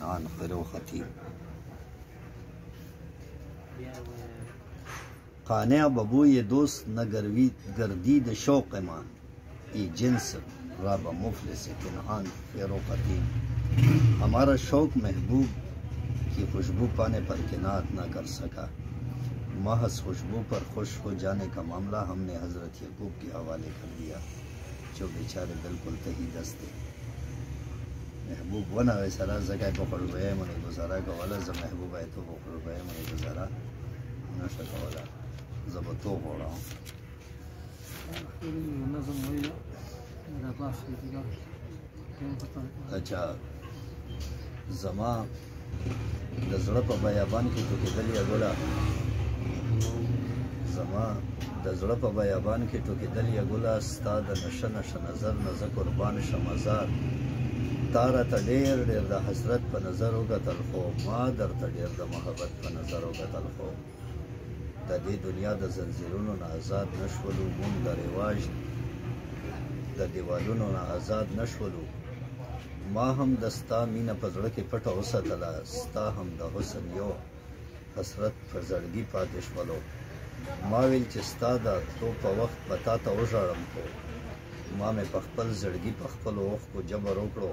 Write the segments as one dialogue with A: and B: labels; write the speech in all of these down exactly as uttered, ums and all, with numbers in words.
A: نهان خیرو خطیب قانع ببوی دوست نہ گردید شوق مان ای جنس راب مفلس پنہان خیرو خطیب ہمارا شوق محبوب کی خوشبو پانے پر کنات نہ کر سکا محض خوشبو پر خوش ہو جانے کا معاملہ ہم نے حضرت یعقوب کے حوالے کر دیا جو بیچارے بالکل تہی دستے محبوب ونه ویسرا زګای په خړوبې منې گزارا کوله زه محبوب آی تو په خړوبې منې گزارا نشه کوله زه به تو غواړم
B: نظم ویلا دا پاس کیږي
A: اچھا زما د زړه په بیابان کې ټوکېدل یا ګوله زما د زړه په بیابان کې ټوکېدل یا ګوله ستا د نشه نشه نظر نه زه قربان شم ازار تا راته ډېر ډېر د حسرت په نظر وکتل خو ما درته ډېر د محبت په نظر وکتل خو د دې دنیا د زنځیرونو نه آزاد نه شولو مونږ د رواج د دیوالونو نه آزاد نه شولو ما هم د ستا مینه په زړه کې پټه وساتله ستا هم د حسن یو حسرت په زړګي پاتې شولو ما ویل چې ستا د تلو په وخت به تا ته وژاړم خو ما مې په خپل زړګي په خپلو اوښکو جبر وکړو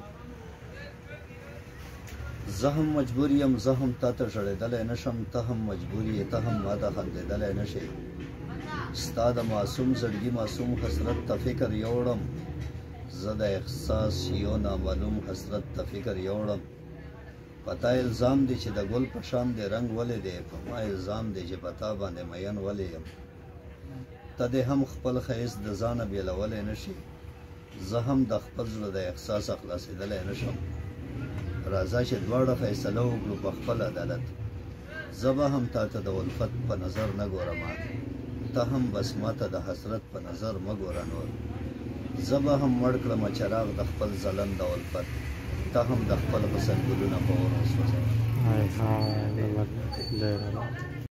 A: زه هم مجبور یم زه هم تا ته ژړېدلی نه شم ته هم مجبور یې ته هم ما ته خندېدلی نه شې ستا د معصوم زړګي معصوم حسرت ته فکر یوړم زه د احساس یو نامعلوم حسرت ته فکر یوړم په تا الزام دی چې د ګل په شان دی رنګ ولې دی په ما الزام دی چې په تا باندې مین ولې یم ته دې هم خپل ښایست د ځانه بېلولی نه شي زه هم د خپل زړه د احساسه خلاصېدلی نه شم راځه چې دواړه فیصله وکړو په خپل عدالت زه به هم تا ته د الفت په نظر نه ګورم ته هم بس ما ته د حسرت په نظر مه ګوره نور زه به هم مړ کړمه چراغ د خپل ځلند د الفت ته هم د خپل حسن ګلونه په اور وسوځوه